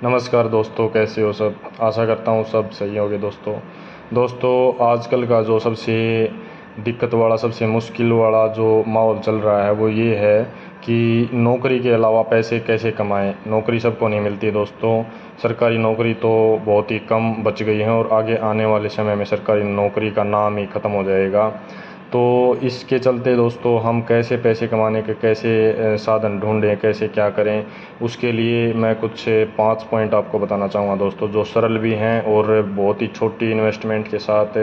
नमस्कार दोस्तों, कैसे हो सब। आशा करता हूँ सब सही होगे दोस्तों आजकल का जो सबसे दिक्कत वाला, सबसे मुश्किल वाला जो माहौल चल रहा है वो ये है कि नौकरी के अलावा पैसे कैसे कमाएं। नौकरी सबको नहीं मिलती दोस्तों। सरकारी नौकरी तो बहुत ही कम बच गई है और आगे आने वाले समय में सरकारी नौकरी का नाम ही ख़त्म हो जाएगा। तो इसके चलते दोस्तों हम कैसे पैसे कमाने के कैसे साधन ढूंढें, कैसे क्या करें, उसके लिए मैं कुछ 5 पॉइंट आपको बताना चाहूँगा दोस्तों, जो सरल भी हैं और बहुत ही छोटी इन्वेस्टमेंट के साथ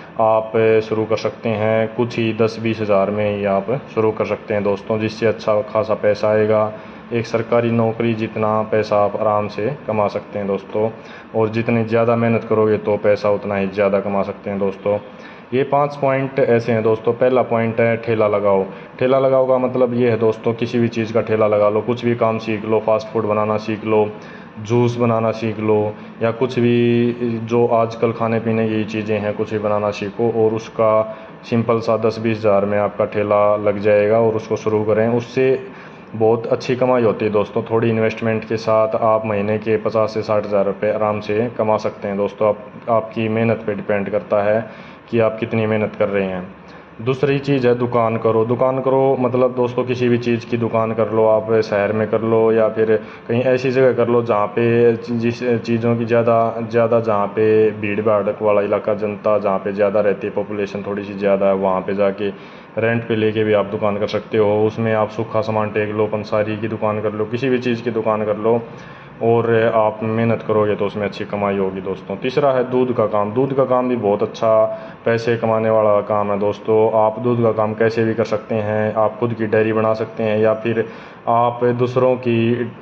आप शुरू कर सकते हैं। कुछ ही 10-20 हज़ार में ही आप शुरू कर सकते हैं दोस्तों, जिससे अच्छा खासा पैसा आएगा। एक सरकारी नौकरी जितना पैसा आप आराम से कमा सकते हैं दोस्तों, और जितनी ज़्यादा मेहनत करोगे तो पैसा उतना ही ज़्यादा कमा सकते हैं दोस्तों। ये 5 पॉइंट ऐसे हैं दोस्तों। पहला पॉइंट है ठेला लगाओ। ठेला लगाओ का मतलब ये है दोस्तों, किसी भी चीज़ का ठेला लगा लो, कुछ भी काम सीख लो, फास्ट फूड बनाना सीख लो, जूस बनाना सीख लो, या कुछ भी जो आजकल खाने पीने की चीज़ें हैं कुछ भी बनाना सीखो, और उसका सिंपल सा 10-20 हज़ार में आपका ठेला लग जाएगा और उसको शुरू करें। उससे बहुत अच्छी कमाई होती है दोस्तों। थोड़ी इन्वेस्टमेंट के साथ आप महीने के 50 से 60 हज़ार रुपये आराम से कमा सकते हैं दोस्तों। आपकी मेहनत पे डिपेंड करता है कि आप कितनी मेहनत कर रहे हैं। दूसरी चीज़ है दुकान करो। दुकान करो मतलब दोस्तों किसी भी चीज़ की दुकान कर लो, आप शहर में कर लो या फिर कहीं ऐसी जगह कर लो जहाँ पे जिस चीज़ों की ज़्यादा जहाँ पे भीड़ भाड़ वाला इलाका, जनता जहाँ पे ज़्यादा रहती है, पॉपुलेशन थोड़ी सी ज़्यादा है, वहाँ पे जाके रेंट पे लेके भी आप दुकान कर सकते हो। उसमें आप सूखा सामान टेक लो, पंसारी की दुकान कर लो, किसी भी चीज़ की दुकान कर लो, और आप मेहनत करोगे तो उसमें अच्छी कमाई होगी दोस्तों। तीसरा है दूध का काम। दूध का काम भी बहुत अच्छा पैसे कमाने वाला काम है दोस्तों। आप दूध का काम कैसे भी कर सकते हैं। आप खुद की डेयरी बना सकते हैं, या फिर आप दूसरों की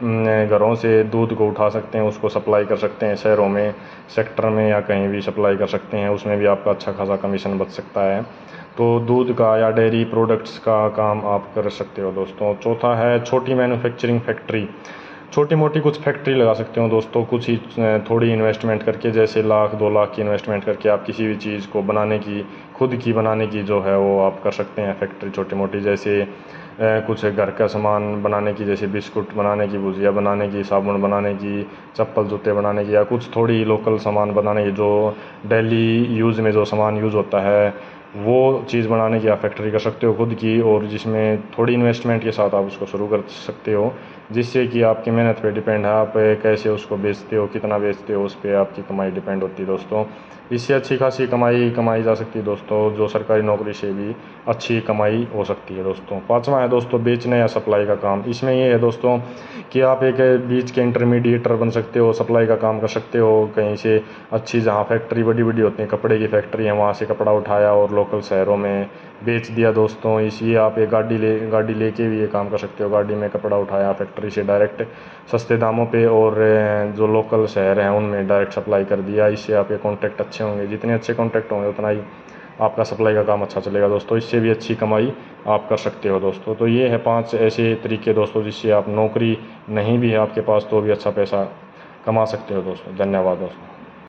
घरों से दूध को उठा सकते हैं, उसको सप्लाई कर सकते हैं शहरों में, सेक्टर में, या कहीं भी सप्लाई कर सकते हैं। उसमें भी आपका अच्छा खासा कमीशन बच सकता है। तो दूध का या डेयरी प्रोडक्ट्स का काम आप कर सकते हो दोस्तों। चौथा है छोटी मैन्युफैक्चरिंग फैक्ट्री। छोटी मोटी कुछ फैक्ट्री लगा सकते हो दोस्तों, कुछ ही थोड़ी इन्वेस्टमेंट करके, जैसे 1-2 लाख की इन्वेस्टमेंट करके आप किसी भी चीज़ को बनाने की, खुद की बनाने की जो है वो आप कर सकते हैं फैक्ट्री छोटी मोटी। जैसे कुछ घर का सामान बनाने की, जैसे बिस्कुट बनाने की, भुजिया बनाने की, साबुन बनाने की, चप्पल जूते बनाने की, या कुछ थोड़ी लोकल सामान बनाने की, जो डेली यूज़ में जो सामान यूज़ होता है वो चीज़ बनाने की आप फैक्ट्री कर सकते हो खुद की, और जिसमें थोड़ी इन्वेस्टमेंट के साथ आप उसको शुरू कर सकते हो, जिससे कि आपकी मेहनत पे डिपेंड है, आप कैसे उसको बेचते हो, कितना बेचते हो, उस पर आपकी कमाई डिपेंड होती है दोस्तों। इससे अच्छी खासी कमाई जा सकती है दोस्तों, जो सरकारी नौकरी से भी अच्छी कमाई हो सकती है दोस्तों। पाँचवा है दोस्तों बेचने या सप्लाई का काम। इसमें ये है दोस्तों कि आप एक बीच के इंटरमीडिएटर बन सकते हो, सप्लाई का काम कर सकते हो कहीं से। अच्छी जहाँ फैक्ट्री बड़ी बड़ी होती हैं, कपड़े की फैक्ट्री है, वहाँ से कपड़ा उठाया और लोकल शहरों में बेच दिया दोस्तों। इसलिए आप एक गाड़ी लेके भी ये काम कर सकते हो। गाड़ी में कपड़ा उठाया फैक्ट्री से डायरेक्ट सस्ते दामों पे, और जो लोकल शहर हैं उनमें डायरेक्ट सप्लाई कर दिया। इससे आपके कॉन्टैक्ट अच्छे होंगे, जितने अच्छे कॉन्टैक्ट होंगे उतना ही आपका सप्लाई का काम अच्छा चलेगा दोस्तों। इससे भी अच्छी कमाई आप कर सकते हो दोस्तों। तो ये है 5 ऐसे तरीके दोस्तों, जिससे आप नौकरी नहीं भी है आपके पास तो भी अच्छा पैसा कमा सकते हो दोस्तों। धन्यवाद दोस्तों।